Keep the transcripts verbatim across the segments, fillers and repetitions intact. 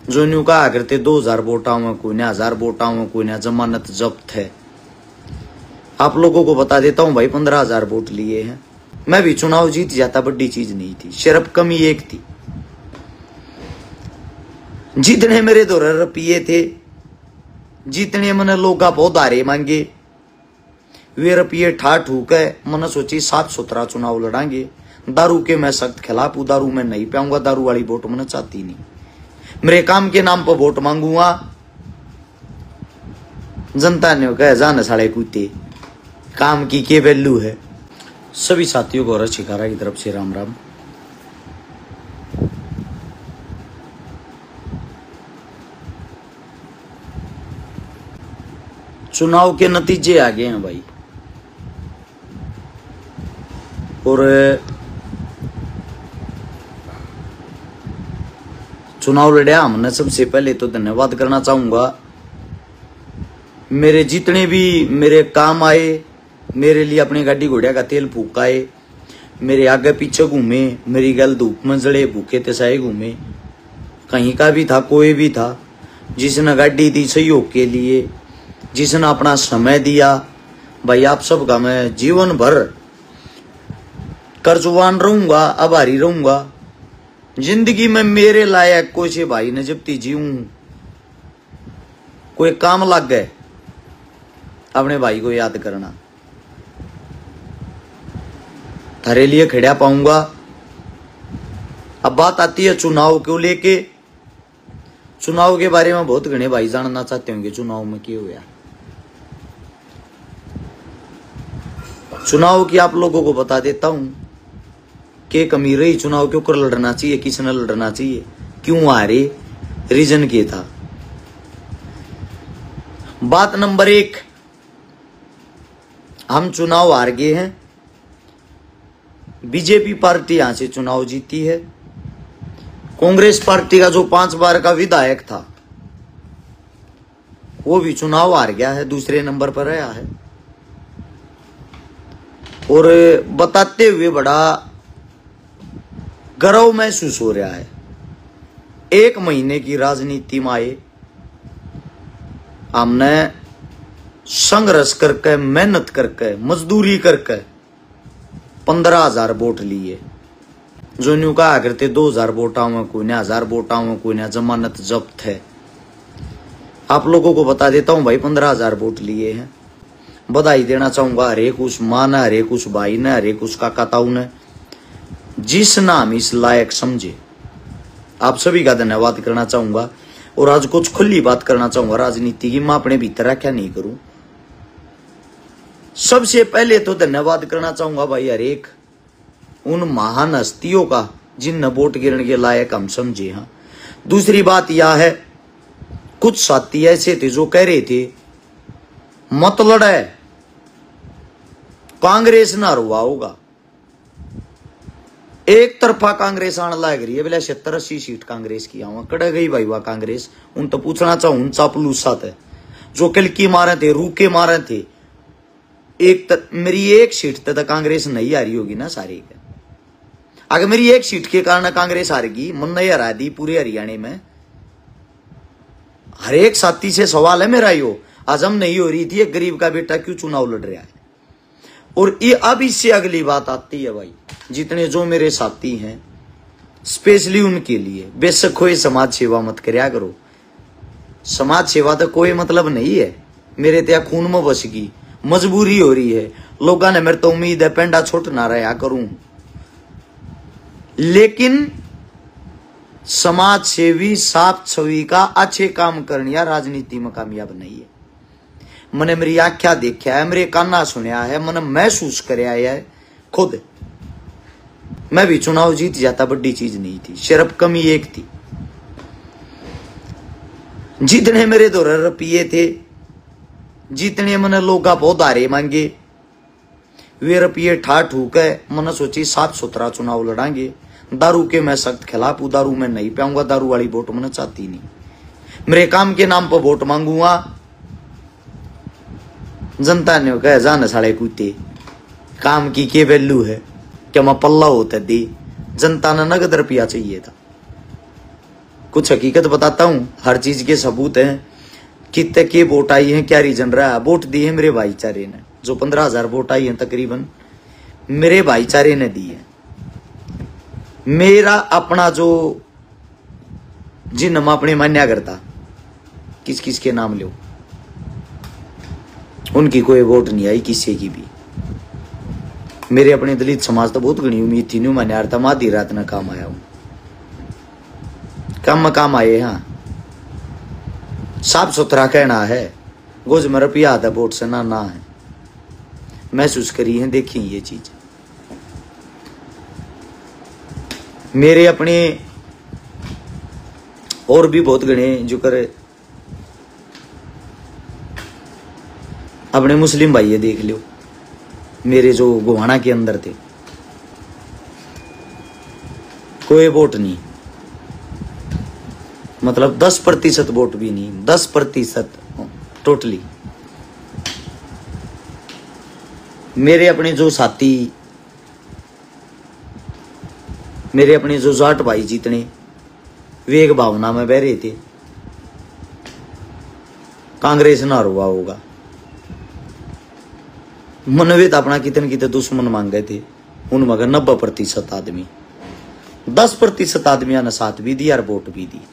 जो न्यू कहा करते दो हजार वोटा में कोई ना हजार वोटा में कोई ना जमानत जब्त है। आप लोगों को बता देता हूं भाई, पंद्रह हजार वोट लिए हैं। मैं भी चुनाव जीत जाता, बड़ी चीज नहीं थी, सिर्फ कमी एक थी, जितने मेरे दो रुपये थे, जितने मैंने लोग उधारे मांगे, वे रुपये ठा ठूक है मैंने सोची साफ सुथरा चुनाव लड़ांगे। दारू के मैं सख्त खिलाफ हूं, दारू मैं नहीं पाऊंगा, दारू वाली वोट मैंने चाहती नहीं। मेरे काम के नाम पर वोट मांगूंगा। जनता ने कहा जान साढ़े कुत्ते, काम की के वैल्यू है। सभी साथियों को और शिकारा की तरफ से राम राम। चुनाव के नतीजे आ गए हैं भाई, और चुनाव लड़ा हमने। सबसे पहले तो धन्यवाद करना चाहूंगा, मेरे जितने भी मेरे काम आए, मेरे लिए अपनी गाड़ी घोड़िया का तेल फूकाए, मेरे आगे पीछे घूमे, मेरी गल धूप में जड़े भूखे तसाए घूमे, कहीं का भी था कोई भी था, जिसने गाड़ी दी सहयोग के लिए, जिसने अपना समय दिया, भाई आप सबका मैं जीवन भर कर्जवान रहूंगा, आभारी रहूंगा। जिंदगी में मेरे लायक कोई से भाई ने जब ती जीऊं, कोई काम लग गए, अपने भाई को याद करना, थारे लिए खड़ा पाऊंगा। अब बात आती है चुनाव को लेके। चुनाव के बारे में बहुत घने भाई जानना चाहते होंगे, चुनाव में क्या हुआ। चुनाव की आप लोगों को बता देता हूं कि कमी रही, चुनाव क्यों कर लड़ना चाहिए, किसने लड़ना चाहिए, क्यों हारे, रीजन क्या था। बात नंबर एक, हम चुनाव हार गए हैं। बीजेपी पार्टी यहां से चुनाव जीती है। कांग्रेस पार्टी का जो पांच बार का विधायक था वो भी चुनाव हार गया है, दूसरे नंबर पर आया है। और बताते हुए बड़ा गर्व महसूस हो रहा है। एक महीने की राजनीति में आए, हमने संघर्ष करके, मेहनत करके, मजदूरी करके पंद्रह हजार वोट लिए। जो न्यू कहा करते दो हजार वोटा में कोई ना हजार वोटा में कोई ना जमानत जब्त है। आप लोगों को बता देता हूं भाई, पंद्रह हजार वोट लिए हैं। बधाई देना चाहूंगा हरेक उस मां ने, हरेक उस भाई ने, हरेक उस काका ताऊ ने, जिस नाम इस लायक समझे। आप सभी का धन्यवाद करना चाहूंगा। और आज कुछ खुली बात करना चाहूंगा राजनीति की, मैं अपने भीतर क्या नहीं करूं। सबसे पहले तो धन्यवाद करना चाहूंगा भाई हरेक उन महान हस्तियों का जिन वोट गिरने के लायक हम समझे। हाँ, दूसरी बात यह है, कुछ साथी ऐसे थे जो कह रहे थे मत लड़े, कांग्रेस ना रुआ होगा। एक तरफा कांग्रेस आने लग रही है, बोले सत्तर अस्सी सीट कांग्रेस की आवा कड़ गई भाई वह कांग्रेस। उन तो पूछना चाहूं, उन चापलूसा थे जो कलकी मारे थे, रूके मारे थे। एक तर, मेरी एक सीट तक तो कांग्रेस नहीं आ रही होगी ना सारी के। अगर मेरी एक सीट के कारण कांग्रेस हारेगी, मन नहीं हरा दी पूरे हरियाणा में। हर एक साथी से सवाल है मेरा, यो आजम नहीं हो रही थी, एक गरीब का बेटा क्यों चुनाव लड़ रहा है। और ये अब इससे अगली बात आती है भाई, जितने जो मेरे साथी हैं स्पेशली उनके लिए, बेशक कोई समाज सेवा मत करया करो। समाज सेवा तो कोई मतलब नहीं है, मेरे त्या खून में बस गई, मजबूरी हो रही है। लोगों ने मेरे तो उम्मीद है पेंडा छोट ना रहा करूं, लेकिन समाज सेवी साफ छवि का अच्छे काम करने या राजनीति में कामयाब नहीं है। मैंने मेरी आख्या देखा है, मेरे काना सुनया है, मैंने महसूस कराया है खुद। मैं भी चुनाव जीत जाता, बड़ी चीज नहीं थी, सिर्फ कमी एक थी, जितने मेरे दो रुपये थे, जितने मैंने लोग उधारे मांगे, वे रुपये ठा ठूक है मैंने सोची साफ सुथरा चुनाव लड़ांगे। दारू के मैं सख्त खिलाफ हूं, दारू मैं नहीं पाऊंगा, दारू वाली वोट मैंने चाहती नहीं। मेरे काम के नाम पर वोट मांगूंगा। जनता ने कहा जान साढ़े कुत्ते, काम की के वैल्यू है, क्या मैं पल्ला होता दी। जनता ने नगद रुपया चाहिए था, कुछ हकीकत बताता हूँ, हर चीज के सबूत हैं। कितने के वोट आई है, क्या रीजन रहा है। वोट दी है मेरे भाईचारे ने, जो पंद्रह हजार वोट आई है तकरीबन मेरे भाईचारे ने दी है। मेरा अपना जो जिन हम अपने मान्या करता, किस किस के नाम लो, उनकी कोई वोट नहीं आई किसी की भी। मेरे अपने दलित समाज तो बहुत घनी उम्मीद थी, न्यू मान्या था माधी रात न काम आया हूं, कम काम आए। हाँ साफ सुथरा कहना है, गोज में रुपया आता वोट से ना ना है। महसूस करी है, देखी ये चीज। मेरे अपने और भी बहुत गणे जो करे अपने मुस्लिम भाई ये देख लो, मेरे जो गोहाना के अंदर थे, कोई वोट नहीं, मतलब दस प्रतिशत वोट भी नहीं, दस प्रतिशत टोटली। मेरे अपने जो साथी, मेरे अपने जो जाट भाई जितने, वे एक भावना में बह रहे थे कांग्रेस ना हुआ होगा। मनवे तो अपना कितने कितने दुश्मन मांग गए थे, उन मगर नब्बे प्रतिशत आदमी, दस प्रतिशत आदमियों ने साथ भी दी और वोट भी दी।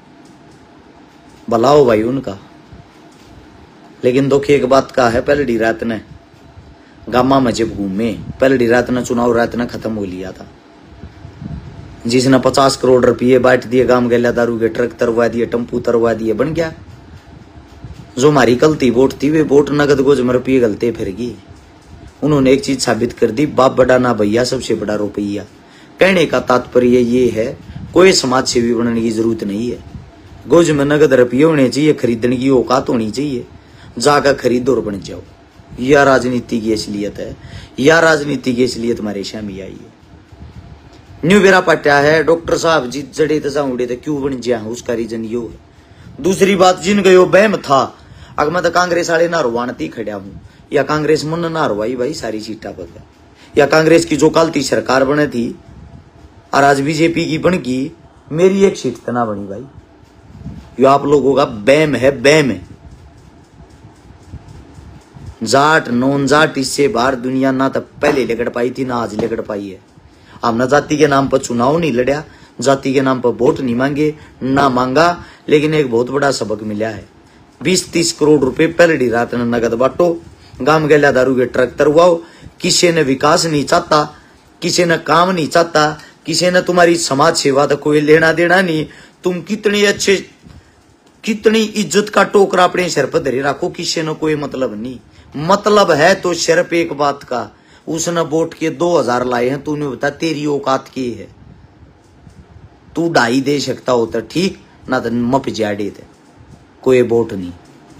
भलाओ भाई उनका। लेकिन दुख एक बात का है, पहले रात ने गामा में जब घूमे, पहले रात ने चुनाव रात ने खत्म हो लिया था। जिसने पचास करोड़ रुपये बांट दिए, गांव गैला दारू के ट्रक तरवा दिए, टम्पू तरवा दिए, बन गया। जो हमारी गलती वोट थी, वे वोट नगद गोज में रुपये गलते फिर गई। उन्होंने एक चीज साबित कर दी, बाप बड़ा ना भैया, सबसे बड़ा रुपया। कहने का तात्पर्य ये है, कोई समाज सेवी बनने की जरूरत नहीं है। गोज में नगद रुपये होने चाहिए, खरीदने की औकात होनी चाहिए, जाकर खरीदो और बन जाओ। यह राजनीति की असलियत है, यह राजनीति की असलियत तुम्हारे शामी आई है। न्यू बेरा पट्या है, डॉक्टर साहब जी जड़े तो उड़े थे, क्यों बन गया, उसका रीजन यो है। दूसरी बात, जिन गयो बहम था, अगर मैं तो कांग्रेस वाले ना रुवानती खड़ा हूं, या कांग्रेस मन ना रुवाई भाई सारी सीटा पर, या कांग्रेस की जो कल थी सरकार बने थी और आज बीजेपी की बन गई, मेरी एक सीट तो ना बनी भाई। ये आप लोगों का बैम है, बैम है। जाट नॉन जाट इससे बाहर दुनिया ना तो पहले लेकर पाई थी, ना आज लेकर पाई है। हमने जाति के नाम पर चुनाव नहीं लड़ा, जाति के नाम पर वोट नहीं मांगे, ना मांगा, लेकिन एक बहुत बड़ा सबक मिला है। बीस तीस करोड़ रुपए पहले रात ने नगद बांटो, गांव गैला दारू के ट्रक तरवाओ। किसी ने विकास नहीं चाहता, किसी ने काम नहीं चाहता, किसी ने तुम्हारी समाज सेवा तो कोई लेना देना नहीं। तुम कितनी अच्छे, कितनी इज्जत का टोकरा अपने सिर पर धरे रखो, किसी ने कोई मतलब नहीं। मतलब है तो सिर्फ एक बात का, उसने वोट के दो हजार लाए हैं, तूने बता तेरी औकात की है। तू ढाई दे सकता हो तो ठीक, ना तो मप जाड़े थे, कोई वोट नहीं।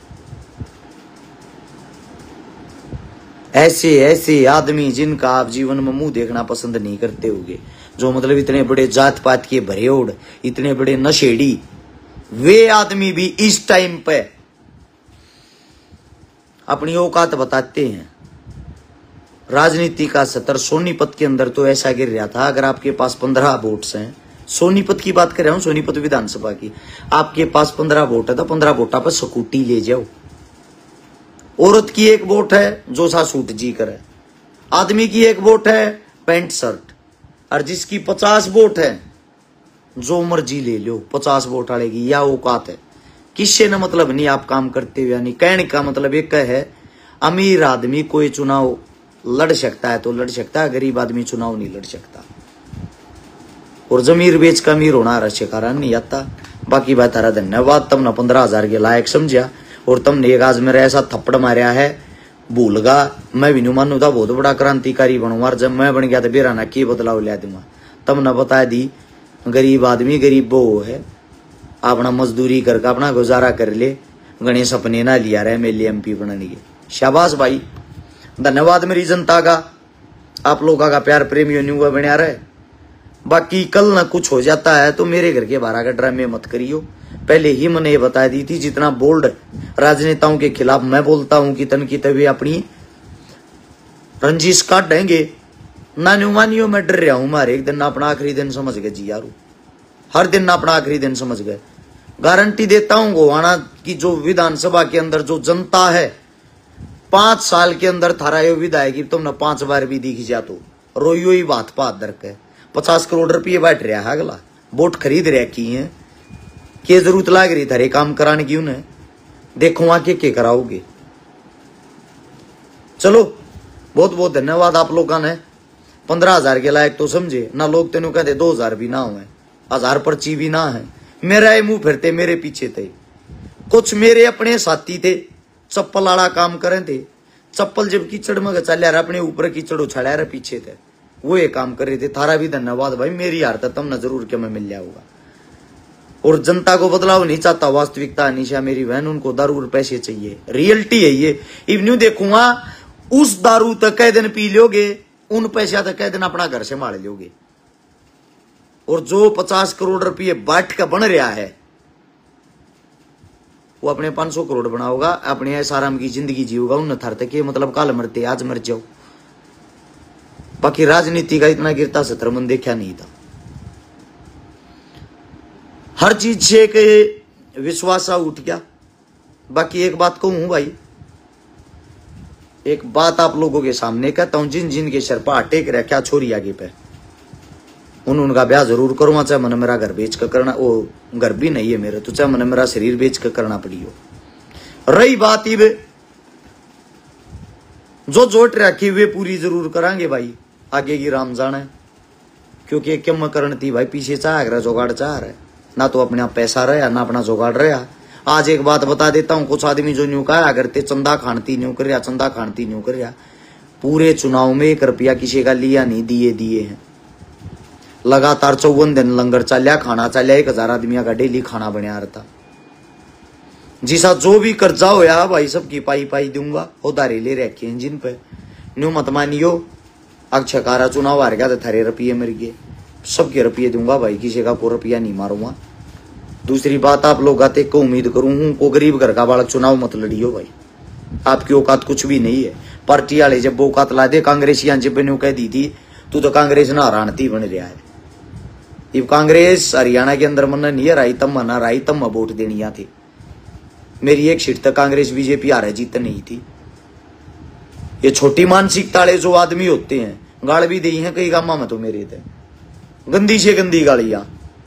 ऐसे ऐसे आदमी जिनका आप जीवन में मुंह देखना पसंद नहीं करते होगे, जो मतलब इतने बड़े जात पात के भरेओड़, इतने बड़े नशेड़ी, वे आदमी भी इस टाइम पे अपनी औकात बताते हैं। राजनीति का सतर सोनीपत के अंदर तो ऐसा गिर रहा था, अगर आपके पास पंद्रह वोट्स हैं, सोनीपत की बात कर रहा हूं, सोनीपत विधानसभा की, आपके पास पंद्रह वोट है तो पंद्रह वोटा पर स्कूटी ले जाओ। औरत की एक वोट है जो सा सूट जी करे, आदमी की एक वोट है पैंट शर्ट, और जिसकी पचास वोट है जो मर्जी ले लो, पचास वोट वाले की या औकात है। किससे न मतलब नहीं आप काम करते हुए, यानी कहने का मतलब एक है, अमीर आदमी कोई चुनाव लड़ सकता है तो लड़ सकता है, गरीब आदमी चुनाव नहीं लड़ सकता। और जमीर बेच का अमीर होना रश्य कारण नहीं आता। बाकी बात तारा धन्यवाद, तुमने पंद्रह हजार के लायक समझा, और तुमने एक आज मेरा ऐसा थप्पड़ मारा है, भूलगा मैं भी नहीं मानू था बहुत बड़ा क्रांतिकारी बनूंगा, जब मैं बन गया तो बेराना की बदलाव ले दूंगा। तुमने बता दी गरीब आदमी गरीब वो है, अपना मजदूरी करके अपना गुजारा कर ले, गणेश अपने ना लिया रहे मेरे लिए एमपी बनाने के। शाबाश भाई, धन्यवाद मेरी जनता का, आप लोगों का प्यार प्रेम यूं हुआ बना रहे। बाकी कल ना कुछ हो जाता है तो मेरे घर के बारह का ड्रामे मत करियो, पहले ही मैंने ये बता दी थी। जितना बोल्ड राजनेताओं के खिलाफ मैं बोलता हूं कि तन की तभी अपनी रंजिश काटेंगे, ना न्यू मानियो मैं डर रहा हूं, मारे एक दिन अपना आखिरी दिन समझ के जी यारू। हर दिन अपना आखिरी दिन समझ गए। गारंटी देता हूं गोवाना की जो विधानसभा के अंदर जो जनता है, पांच साल के अंदर थारा यो विधायक तुमने पांच बार भी दिख जा तो रोइयो ही बात पात दर के पचास करोड़ रुपये बैठ रहा है, अगला वोट खरीद रहा की है, क्या जरूरत लाग रही थारे काम कराने की उन्हें, देखो आके के कराओगे। चलो बहुत बहुत धन्यवाद आप लोगों ने, पंद्रह हजार के लायक तो समझे ना लोग, तेनों कहते दो हजार भी ना हुए, हजार पर्ची भी ना है, मेरा ये मुंह फिरते मेरे पीछे थे। कुछ मेरे अपने साथी थे चप्पल वाला काम करें थे, चप्पल जब कीचड़ में चल अपने ऊपर कीचड़ उछाड़ा रहे पीछे थे, वो ये काम कर रहे थे। थारा भी धन्यवाद भाई, मेरी हार तक तुम न जरूर के मैं मिल जाऊंगा। और जनता को बदलाव नहीं चाहता, वास्तविकता निशा मेरी बहन, उनको दारू और पैसे चाहिए, रियलिटी है ये। इवन्यू देखूंगा उस दारू तक कई दिन पी लोगे, उन पैसा तक कई दिन अपना घर से मार लोगे। और जो पचास करोड़ रुपये बाट का बन रहा है वो अपने पांच सौ करोड़ बनाओगा, अपने ऐसाराम की जिंदगी जियोगा। उन थर तक मतलब काल मरते आज मर जाओ। बाकी राजनीति का इतना गिरता सत्र मन देखा नहीं था। हर चीज से एक विश्वास उठ गया। बाकी एक बात कहूं भाई, एक बात आप लोगों के सामने कहता हूं, जिन जिन के सर पर टेक रखा छोरी आगे पे उन उनका ब्याह जरूर करूंगा, चाहे मैंने मेरा घर बेच कर करना, वो घर भी नहीं है मेरे तो, चाहे मैंने मेरा शरीर बेच कर करना पड़ी हो। रही बात इब जो जोट रखी हुए पूरी जरूर करांगे भाई, आगे की राम जाने, क्योंकि क्यों करण थी भाई, पीछे चाह रहा जोगाड़ चाह रहा है ना, तो अपने आप पैसा रहा ना अपना जोगाड़ रहा। आज एक बात बता देता हूं, कुछ आदमी जो न्यू कहा करते चंदा खानती न्यू कर रहा, चंदा खानती न्यू कर रहा, पूरे चुनाव में एक रुपया किसी का लिया नहीं, दिए दिए हैं। लगातार चौवन दिन लंगर चलिया, खाना चलिया, एक हजार आदमियों का डेली खाना बनया रहता। जिसा जो भी कर्जा होया भाई सबकी पाई पाई दूंगा, उधारी ले रखे हैं जिन पे, न्यू मत मानियो। अक्षय कारा चुनाव हार गया तो थारे रुपये मर गए, सबके रुपये दूंगा भाई, किसी का कोई रुपया नहीं मारूंगा। दूसरी बात आप लोग आते को उम्मीद करूं हूं को गरीब घर का बालक चुनाव मत लड़ियो भाई, आपकी औकात कुछ भी नहीं है। पार्टी वाले जब औकात ला दे, कांग्रेसियां जब ने कह दी थी तू तो कांग्रेस ना हरानती बन रहा है। इब कांग्रेस हरियाणा के अंदर मन नहीं हराई, तब मन हराई, तब मैं वोट देनी थी। मेरी एक सीट तक कांग्रेस बीजेपी हारे जीत नहीं थी। ये छोटी मानसिकता वाले जो आदमी होते हैं, गाल भी दी है कई गामा में तो मेरे थे, गंदी से गंदी गालियां,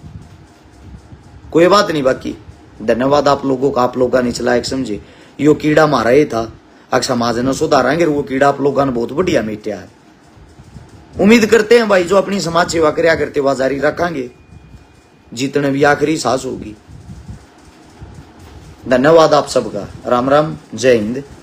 कोई बात नहीं। बाकी धन्यवाद आप लोगों का, आप लोगों ने चला एक समझे यो कीड़ा मारा ये था, अगर समाज ने सुधारेंगे वो कीड़ा आप लोगों ने बहुत बढ़िया मिटा है। उम्मीद करते हैं भाई जो अपनी समाज सेवा करया करते वह जारी रखेंगे, जीतने भी आखिरी सांस होगी। धन्यवाद आप सबका, राम राम, जय हिंद।